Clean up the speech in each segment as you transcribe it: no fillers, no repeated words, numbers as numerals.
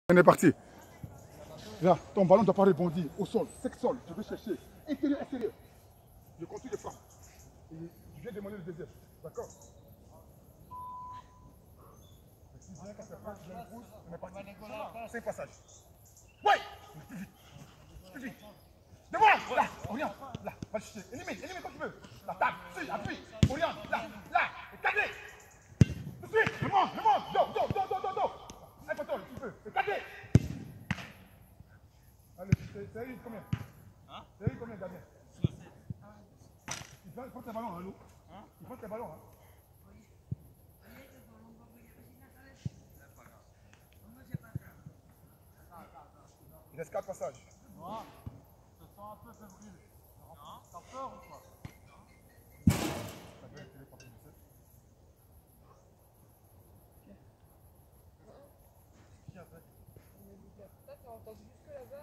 On est parti. Là, ton ballon ne doit pas rebondir au sol, sec sol. Je vais chercher intérieur, extérieur. Je continue de frappe. Et je viens demander le deuxième. D'accord? Si bien quand ça passe, je me pousse, on est parti. 5 passages. Ouais! Plus vite. Plus vite. Devant! Là! Oriente! Là! Va le chercher. Élimine quand tu veux. La table, si, appuie. Oriente! Là! Là! Et cadré! Tout de suite! Remonte! Dos! Un contrôle, tu peux. Et cadré! Allez, c'est eu combien? Hein? C'est eu combien, Damien? 67. Il prend tes ballons, hein, Lou? Hein? Il prend tes ballons, hein? Il reste 4 passages. Moi, je te sens un peu fébrile. Non? T'as peur ou quoi? Ça peut être téléporté, tu sais. Qui après? Ça, t'as entendu jusque là-bas?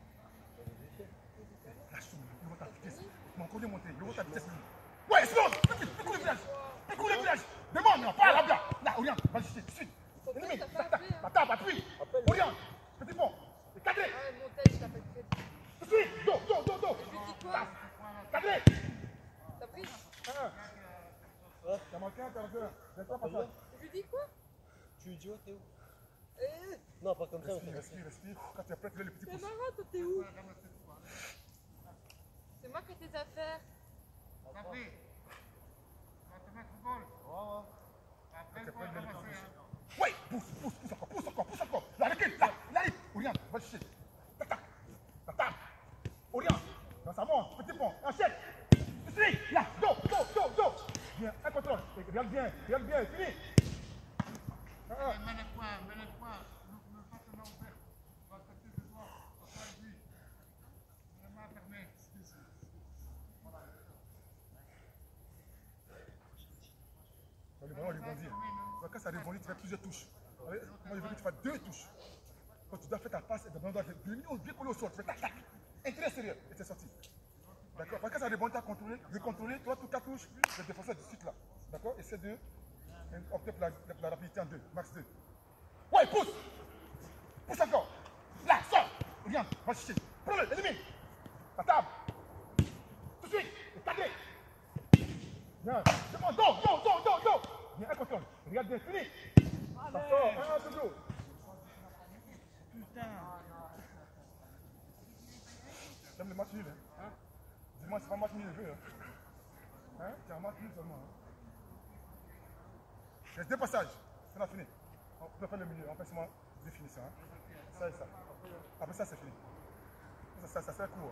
Lâche tout, il monte à vitesse. Il m'a encore démonté, il monte à vitesse. Ouais, explose! Fais couler le village! Fais couler le village! Demande, non, pas là-bas! Là, Oriente, va le chercher, tout de suite! Élimine! La table, appuie! Oriente! Petit pont! Et cadré! Ah, mon tel, je t'appelle Fred. Tout de suite! Dos! Je lui dis quoi? Cadré! T'as pris? T'as manqué un, t'as manqué un. Reste pas passage. Je lui dis quoi? Tu es idiot, t'es où? Eh, Non, pas comme ça. Respire. Quand tu es prêt, tu lèves le petit c'est pouce. marrant, toi, t'es où? C'est moi qui ai tes affaires. T'as pris? Tu vas te mettre au bol. Après, T'es faut prêt, lève le petit avancer. pouce. Ouais, pousse encore. Là, recule, là, Oriente, va le chercher. Tac. La table. Oriente. Dans sa monte, petit pont, enchaîne. Tout de suite, là, dos. Bien, un contrôle. Regarde bien, fini. Mets les points. Ne pas te main ouverte. Va te tester de toi. Va pas lui. Les mains fermées. Le ballon rebondit. Quand ça rebondit, tu fais plusieurs touches. Moi, je veux que tu fasses 2 touches. Quand tu dois faire ta passe, le ballon doit être bien collé au sol. Tu fais tac. Intérieur, extérieur. Et c'est sorti. D'accord? Quand ça rebondit, tu as contrôlé, recontrôlé. Toi, tout 4 touches, le défenseur du suite là. D'accord? Essaie de opter pour la rapidité en 2, max 2. Ouais, pousse encore. Là, sors. Regarde, va chercher. Prends-le, élimine. La table. Tout de suite. Et cadré. Bien. Demande, dos. Bien, un contrôle. Regarde bien, fini. Ça sort, toujours. Putain. J'aime le match nul, hein? Dis-moi, c'est pas un match nul, je veux, hein? C'est un match nul seulement, hein? Il reste 2 passages. C'est la fini. On peut faire le milieu. On fait seulement 2 finissements, hein? Ça et ça. Après ça, c'est fini. Ça c'est court.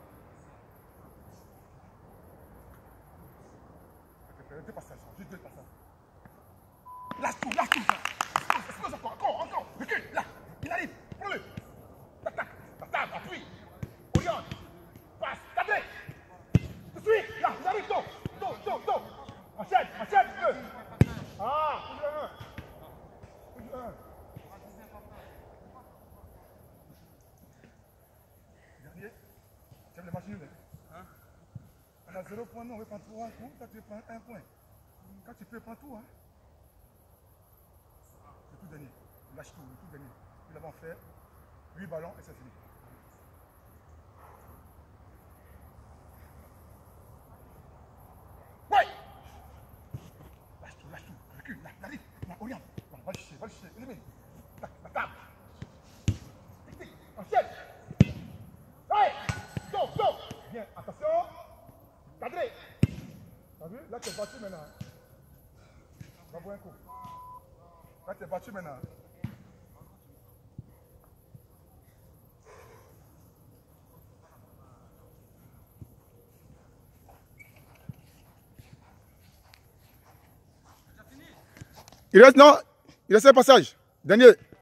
Il y a 2 passages. Juste 2 passages. Lâche tout. Explose encore. Recule, là. Il arrive. Prends-le. Tac. La table, appuie. Oriente. Passe. Cadré. Tout de suite. Là, il arrive. Dos. Enchaîne. Ah, plus de 1. Dernier. Tu aimes le match nul, hein? On a 0 point, non, on veut prendre 3 coups. Toi, tu veux prendre 1 point. Quand tu peux prendre tout, hein? C'est tout dernier. Lâche tout dernier. Nous l'avons fait. 8 ballons et c'est fini. Ouais! Lâche tout. Recule, là, il arrive. Là, Oriente. Va le chercher. Élimine. Tac, la table. Tic. Enchaîne. Ouais! Dos. Bien, attention. Cadré. T'as vu? Là, tu es battu maintenant. Va voir un coup. Là, tu es battu maintenant. Il reste un passage. Dernier.